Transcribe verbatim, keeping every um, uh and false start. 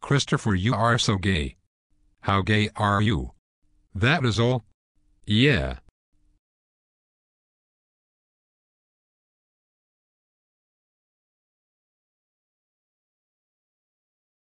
Christopher, you are so gay. How gay are you? That is all? Yeah,